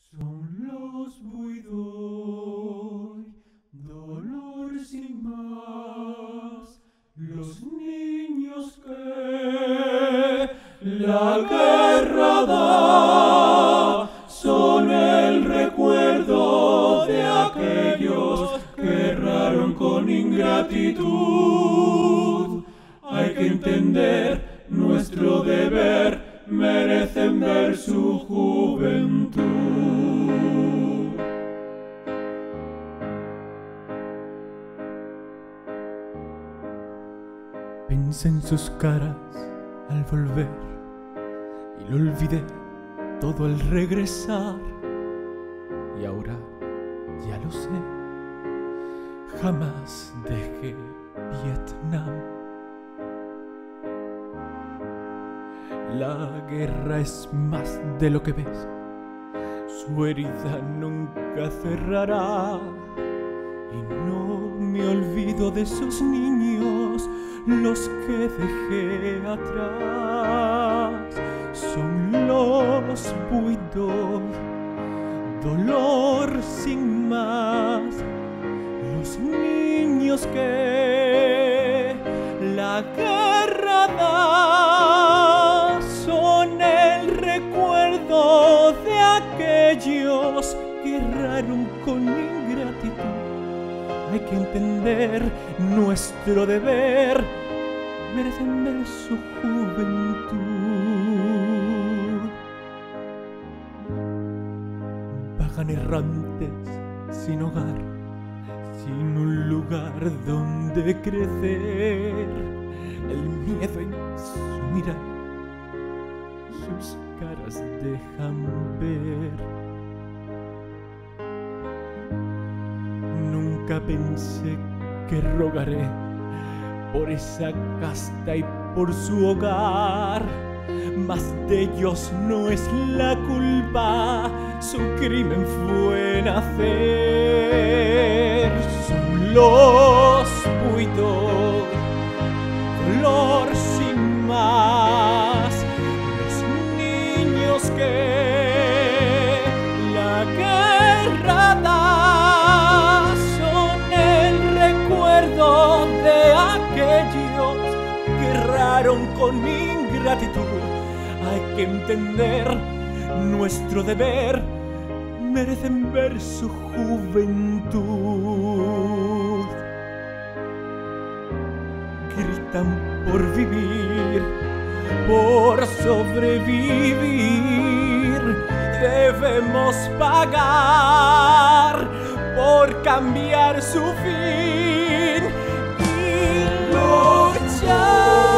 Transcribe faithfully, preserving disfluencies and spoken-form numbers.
Son los buidos, dolor sin más, los niños que la guerra da, son el recuerdo de aquellos que erraron con ingratitud. Hay que entender nuestro deber, merecen ver su juventud. Pensé en sus caras al volver y lo olvidé todo al regresar. Y ahora ya lo sé, jamás dejé Vietnam. La guerra es más de lo que ves, su herida nunca cerrará. Y no me olvido de esos niños, los que dejé atrás. Son los buidos, dolor sin más, los niños que la guerra da, son el recuerdo de aquellos que erraron con ingratitud. Hay que entender nuestro deber, merecen ver su juventud. Vagan errantes sin hogar, sin un lugar donde crecer. El miedo en su mirar, sus caras dejan ver. Nunca pensé que rogaré por esa casta y por su hogar, mas de ellos no es la culpa, su crimen fue nacer. Son los buidos, dolor sin más, los niños que la guerra da, de aquellos que erraron con ingratitud. Hay que entender nuestro deber, merecen ver su juventud. Gritan por vivir, por sobrevivir. Debemos pagar por cambiar su fin y luchar.